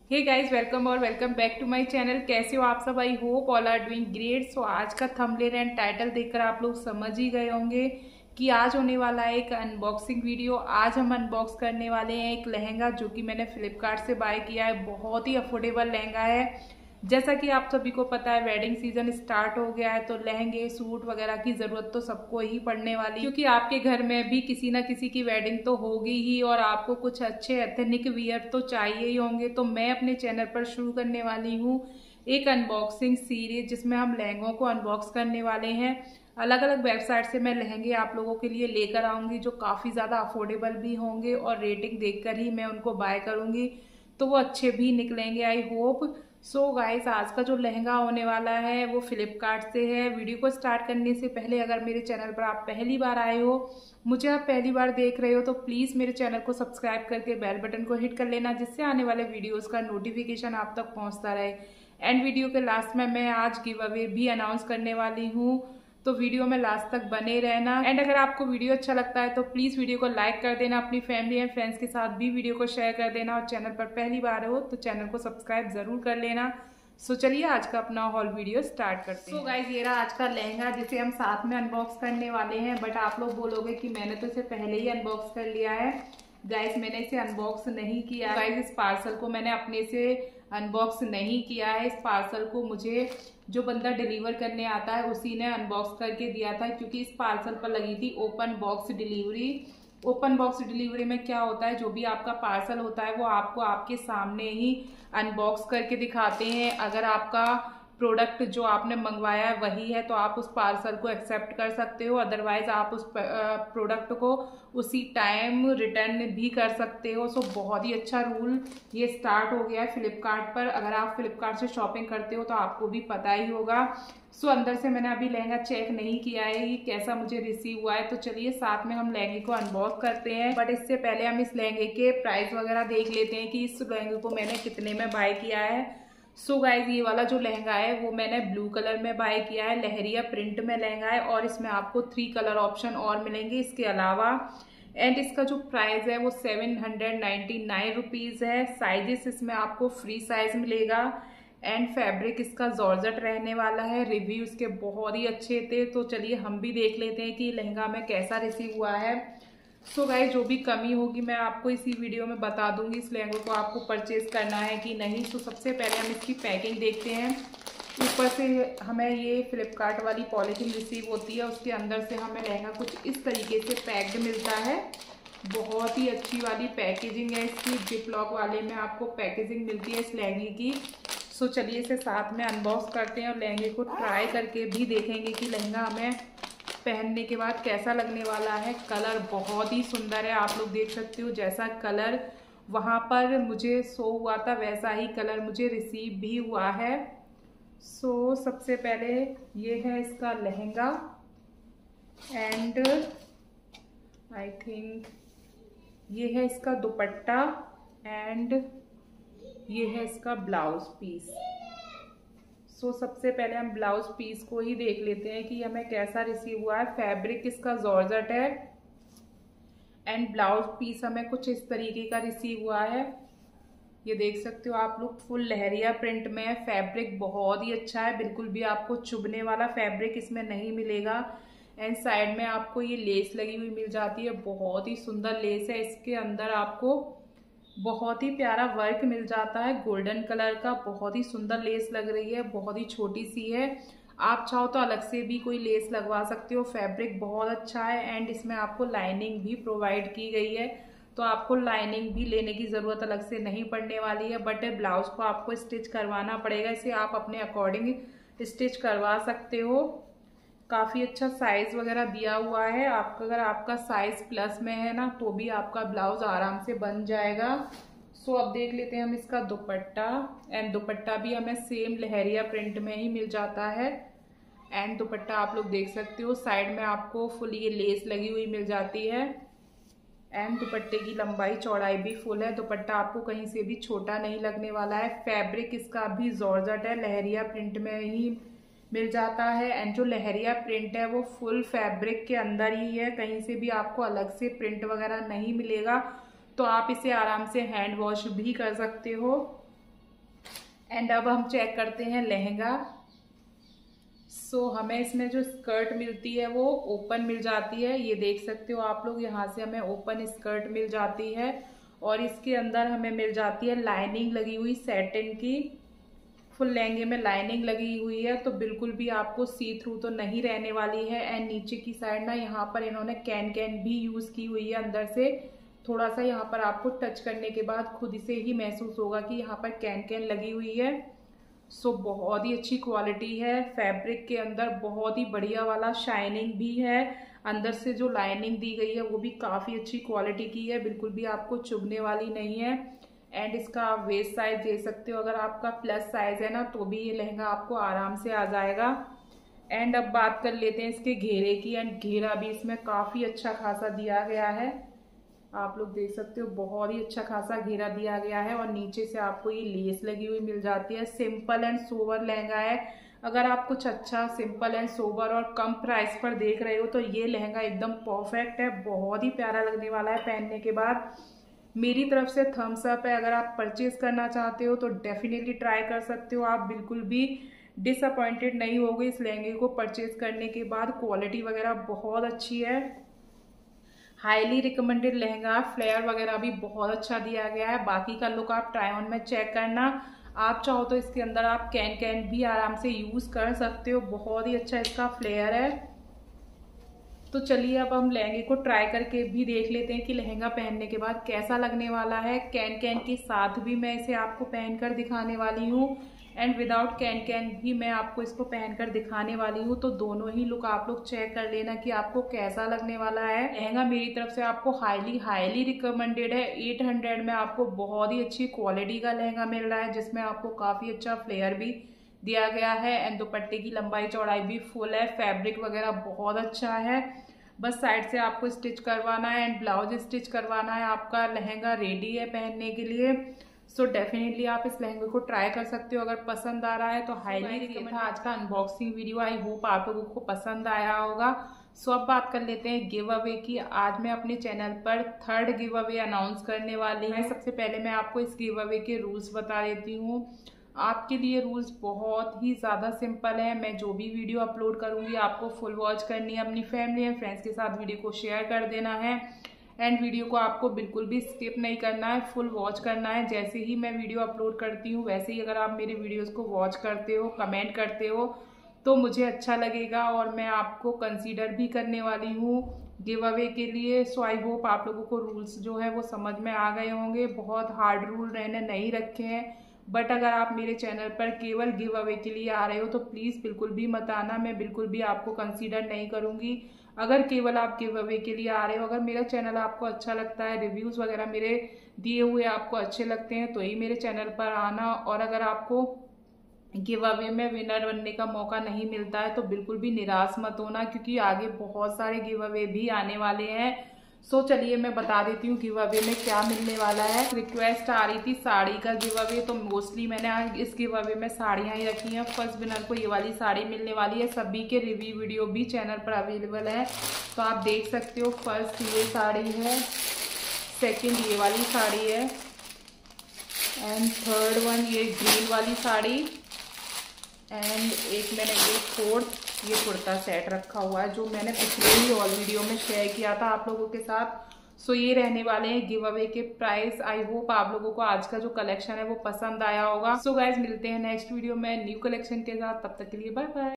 हे guys, welcome और welcome back to my channel. कैसे हो आप सब? I hope all are doing great. So आज का थंबनेल एंड टाइटल देखकर आप लोग समझ ही गए होंगे कि आज होने वाला है एक अनबॉक्सिंग वीडियो। आज हम अनबॉक्स करने वाले हैं एक लहंगा जो कि मैंने फ्लिपकार्ट से बाय किया है। बहुत ही अफोर्डेबल लहंगा है। जैसा कि आप सभी को पता है, वेडिंग सीजन स्टार्ट हो गया है तो लहंगे सूट वगैरह की जरूरत तो सबको ही पड़ने वाली, क्योंकि आपके घर में भी किसी ना किसी की वेडिंग तो होगी ही और आपको कुछ अच्छे एथनिक वियर तो चाहिए ही होंगे। तो मैं अपने चैनल पर शुरू करने वाली हूँ एक अनबॉक्सिंग सीरीज जिसमें हम लहंगों को अनबॉक्स करने वाले हैं। अलग अलग वेबसाइट से मैं लहंगे आप लोगों के लिए लेकर आऊंगी जो काफी ज्यादा अफोर्डेबल भी होंगे और रेटिंग देखकर ही मैं उनको बाय करूंगी, तो वो अच्छे भी निकलेंगे आई होप। सो गाइस, आज का जो लहंगा होने वाला है वो फ्लिपकार्ट से है। वीडियो को स्टार्ट करने से पहले अगर मेरे चैनल पर आप पहली बार आए हो, मुझे आप पहली बार देख रहे हो, तो प्लीज़ मेरे चैनल को सब्सक्राइब करके बेल बटन को हिट कर लेना, जिससे आने वाले वीडियोस का नोटिफिकेशन आप तक पहुंचता रहे। एंड वीडियो के लास्ट में मैं आज गिव अवे भी अनाउंस करने वाली हूँ, तो वीडियो में लास्ट तक बने रहना। एंड अगर आपको वीडियो अच्छा लगता है तो प्लीज़ वीडियो को लाइक कर देना, अपनी फैमिली एंड फ्रेंड्स के साथ भी वीडियो को शेयर कर देना, और चैनल पर पहली बार हो तो चैनल को सब्सक्राइब जरूर कर लेना। सो चलिए आज का अपना हॉल वीडियो स्टार्ट करते हैं। सो गाइज, ये रहा आज का लहंगा जिसे हम साथ में अनबॉक्स करने वाले हैं। बट आप लोग बोलोगे कि मैंने तो इसे पहले ही अनबॉक्स कर लिया है। गाइज, मैंने इसे अनबॉक्स नहीं किया। गाइज, इस पार्सल को मैंने अपने से अनबॉक्स नहीं किया है। इस पार्सल को मुझे जो बंदा डिलीवर करने आता है उसी ने अनबॉक्स करके दिया था, क्योंकि इस पार्सल पर लगी थी open box delivery. Open box delivery में क्या होता है, जो भी आपका पार्सल होता है वो आपको आपके सामने ही अनबॉक्स करके दिखाते हैं। अगर आपका प्रोडक्ट जो आपने मंगवाया है वही है तो आप उस पार्सल को एक्सेप्ट कर सकते हो, अदरवाइज आप उस प्रोडक्ट को उसी टाइम रिटर्न भी कर सकते हो। सो बहुत ही अच्छा रूल ये स्टार्ट हो गया है फ्लिपकार्ट पर। अगर आप फ्लिपकार्ट से शॉपिंग करते हो तो आपको भी पता ही होगा। सो अंदर से मैंने अभी लहंगा चेक नहीं किया है कि कैसा मुझे रिसीव हुआ है, तो चलिए साथ में हम लहंगे को अनबॉक्स करते हैं। बट इससे पहले हम इस लहंगे के प्राइस वगैरह देख लेते हैं कि इस लहंगे को मैंने कितने में बाय किया है। सो गाइज, ये वाला जो लहंगा है वो मैंने ब्लू कलर में बाय किया है। लहरिया प्रिंट में लहंगा है और इसमें आपको 3 कलर ऑप्शन और मिलेंगे इसके अलावा। एंड इसका जो प्राइस है वो 799 रुपीज़ है। साइजेस इसमें आपको फ्री साइज मिलेगा। एंड फैब्रिक इसका जॉर्जेट रहने वाला है। रिव्यू इसके बहुत ही अच्छे थे, तो चलिए हम भी देख लेते हैं कि लहंगा हमें कैसा रिसीव हुआ है। सो गाइस, जो भी कमी होगी मैं आपको इसी वीडियो में बता दूंगी इस लहंगे को आपको परचेज करना है कि नहीं। तो सबसे पहले हम इसकी पैकिंग देखते हैं। ऊपर से हमें ये फ्लिपकार्ट वाली पॉलीथीन रिसीव होती है, उसके अंदर से हमें लहंगा कुछ इस तरीके से पैक्ड मिलता है। बहुत ही अच्छी वाली पैकेजिंग है इसकी। जिप लॉक वाले में आपको पैकेजिंग मिलती है इस लहंगे की। सो चलिए इसे साथ में अनबॉक्स करते हैं और लहंगे को ट्राई करके भी देखेंगे कि लहंगा हमें पहनने के बाद कैसा लगने वाला है। कलर बहुत ही सुंदर है, आप लोग देख सकते हो। जैसा कलर वहाँ पर मुझे शो हुआ था वैसा ही कलर मुझे रिसीव भी हुआ है। सो सबसे पहले ये है इसका लहंगा एंड आई थिंक ये है इसका दुपट्टा एंड ये है इसका ब्लाउज पीस। सो सबसे पहले हम ब्लाउज पीस को ही देख लेते हैं कि हमें कैसा रिसीव हुआ है। फैब्रिक इसका जॉर्जेट है एंड ब्लाउज पीस हमें कुछ इस तरीके का रिसीव हुआ है। ये देख सकते हो आप लोग, फुल लहरिया प्रिंट में है। फैब्रिक बहुत ही अच्छा है, बिल्कुल भी आपको चुभने वाला फैब्रिक इसमें नहीं मिलेगा। एंड साइड में आपको ये लेस लगी हुई मिल जाती है, बहुत ही सुंदर लेस है। इसके अंदर आपको बहुत ही प्यारा वर्क मिल जाता है गोल्डन कलर का। बहुत ही सुंदर लेस लग रही है, बहुत ही छोटी सी है। आप चाहो तो अलग से भी कोई लेस लगवा सकते हो। फैब्रिक बहुत अच्छा है एंड इसमें आपको लाइनिंग भी प्रोवाइड की गई है, तो आपको लाइनिंग भी लेने की ज़रूरत अलग से नहीं पड़ने वाली है। बट ब्लाउज को आपको स्टिच करवाना पड़ेगा, इसे आप अपने अकॉर्डिंग स्टिच करवा सकते हो। काफ़ी अच्छा साइज वगैरह दिया हुआ है। आपका अगर आपका साइज प्लस में है ना तो भी आपका ब्लाउज आराम से बन जाएगा। सो अब देख लेते हैं हम इसका दुपट्टा। एंड दुपट्टा भी हमें सेम लहरिया प्रिंट में ही मिल जाता है। एंड दुपट्टा आप लोग देख सकते हो, साइड में आपको फुल ये लेस लगी हुई मिल जाती है। एंड दुपट्टे की लंबाई चौड़ाई भी फुल है। दुपट्टा आपको कहीं से भी छोटा नहीं लगने वाला है। फैब्रिक इसका भी जॉर्जेट है, लहरिया प्रिंट में ही मिल जाता है। एंड जो लहरिया प्रिंट है वो फुल फैब्रिक के अंदर ही है, कहीं से भी आपको अलग से प्रिंट वगैरह नहीं मिलेगा। तो आप इसे आराम से हैंड वॉश भी कर सकते हो। एंड अब हम चेक करते हैं लहंगा। हमें इसमें जो स्कर्ट मिलती है वो ओपन मिल जाती है, ये देख सकते हो आप लोग, यहाँ से हमें ओपन स्कर्ट मिल जाती है। और इसके अंदर हमें मिल जाती है लाइनिंग लगी हुई सैटिन की। फुल लहंगे में लाइनिंग लगी हुई है, तो बिल्कुल भी आपको सी थ्रू तो नहीं रहने वाली है। एंड नीचे की साइड ना यहाँ पर इन्होंने कैन भी यूज की हुई है अंदर से। थोड़ा सा यहाँ पर आपको टच करने के बाद खुद से ही महसूस होगा कि यहाँ पर कैन लगी हुई है। बहुत ही अच्छी क्वालिटी है। फैब्रिक के अंदर बहुत ही बढ़िया वाला शाइनिंग भी है। अंदर से जो लाइनिंग दी गई है वो भी काफ़ी अच्छी क्वालिटी की है, बिल्कुल भी आपको चुभने वाली नहीं है। एंड इसका आप वेस्ट साइज दे सकते हो, अगर आपका प्लस साइज है ना तो भी ये लहंगा आपको आराम से आ जाएगा। एंड अब बात कर लेते हैं इसके घेरे की। एंड घेरा भी इसमें काफ़ी अच्छा खासा दिया गया है, आप लोग देख सकते हो, बहुत ही अच्छा खासा घेरा दिया गया है। और नीचे से आपको ये लेस लगी हुई मिल जाती है। सिंपल एंड सोबर लहंगा है। अगर आप कुछ अच्छा सिंपल एंड सोबर और कम प्राइस पर देख रहे हो तो ये लहंगा एकदम परफेक्ट है, बहुत ही प्यारा लगने वाला है पहनने के बाद। मेरी तरफ से थम्स अप है। अगर आप परचेज करना चाहते हो तो डेफिनेटली ट्राई कर सकते हो, आप बिल्कुल भी डिसअपॉइंटेड नहीं होगे इस लहंगे को परचेज करने के बाद। क्वालिटी वगैरह बहुत अच्छी है, हाईली रिकमेंडेड लहंगा। फ्लेयर वगैरह भी बहुत अच्छा दिया गया है। बाकी का लुक आप ट्राई ऑन में चेक करना। आप चाहो तो इसके अंदर आप कैन भी आराम से यूज कर सकते हो, बहुत ही अच्छा इसका फ्लेयर है। तो चलिए अब हम लहंगे को ट्राई करके भी देख लेते हैं कि लहंगा पहनने के बाद कैसा लगने वाला है। कैन के साथ भी मैं इसे आपको पहनकर दिखाने वाली हूँ, एंड विदाउट कैन भी मैं आपको इसको पहनकर दिखाने वाली हूँ। तो दोनों ही लुक आप लोग चेक कर लेना कि आपको कैसा लगने वाला है। लहंगा मेरी तरफ से आपको हाईली रिकमेंडेड है। 800 में आपको बहुत ही अच्छी क्वालिटी का लहंगा मिल रहा है, जिसमें आपको काफ़ी अच्छा फ्लेयर भी दिया गया है। एंड दुपट्टे की लंबाई चौड़ाई भी फुल है। फैब्रिक वगैरह बहुत अच्छा है। बस साइड से आपको स्टिच करवाना है एंड ब्लाउज स्टिच करवाना है, आपका लहंगा रेडी है पहनने के लिए। डेफिनेटली आप इस लहंगे को ट्राई कर सकते हो। अगर पसंद आ रहा है तो हाईली रिकमेंड था आज का अनबॉक्सिंग वीडियो। आई होप आप लोगों को पसंद आया होगा। अब बात कर लेते हैं गिव अवे की। आज मैं अपने चैनल पर 3rd गिव अवे अनाउंस करने वाली हूँ। सबसे पहले मैं आपको इस गिव अवे के रूल्स बता देती हूँ। आपके लिए रूल्स बहुत ही ज़्यादा सिंपल है। मैं जो भी वीडियो अपलोड करूँगी आपको फुल वॉच करनी है, अपनी फैमिली एंड फ्रेंड्स के साथ वीडियो को शेयर कर देना है। एंड वीडियो को आपको बिल्कुल भी स्किप नहीं करना है, फुल वॉच करना है। जैसे ही मैं वीडियो अपलोड करती हूँ वैसे ही अगर आप मेरे वीडियोस को वॉच करते हो, कमेंट करते हो तो मुझे अच्छा लगेगा और मैं आपको कंसीडर भी करने वाली हूँ गिव अवे के लिए। आई होप आप लोगों को रूल्स जो है वो समझ में आ गए होंगे। बहुत हार्ड रूल मैंने नहीं रखे हैं, बट अगर आप मेरे चैनल पर केवल गिव अवे के लिए आ रहे हो तो प्लीज़ बिल्कुल भी मत आना, मैं बिल्कुल भी आपको कंसीडर नहीं करूँगी। अगर केवल आप गिव अवे के लिए आ रहे हो, अगर मेरा चैनल आपको अच्छा लगता है, रिव्यूज़ वगैरह मेरे दिए हुए आपको अच्छे लगते हैं तो ही मेरे चैनल पर आना। और अगर आपको गिव अवे में विनर बनने का मौका नहीं मिलता है तो बिल्कुल भी निराश मत होना, क्योंकि आगे बहुत सारे गिव अवे भी आने वाले हैं। चलिए मैं बता देती हूँ गिव अवे में क्या मिलने वाला है। रिक्वेस्ट आ रही थी साड़ी का गिव अवे, तो मोस्टली मैंने इस गिव अवे में साड़ियाँ ही रखी हैं। फर्स्ट विनर को ये वाली साड़ी मिलने वाली है। सभी के रिव्यू वीडियो भी चैनल पर अवेलेबल है, तो आप देख सकते हो। फर्स्ट ये साड़ी है, सेकंड ये वाली साड़ी है, एंड थर्ड वन ये ग्रीन वाली साड़ी, एंड एक मैंने ये फोर्थ ये कुर्ता सेट रखा हुआ है जो मैंने पिछले ही ऑल वीडियो में शेयर किया था आप लोगों के साथ। ये रहने वाले हैं गिव अवे के प्राइस। आई होप आप लोगों को आज का जो कलेक्शन है वो पसंद आया होगा। गाइज मिलते हैं नेक्स्ट वीडियो में न्यू कलेक्शन के साथ, तब तक के लिए बाय बाय।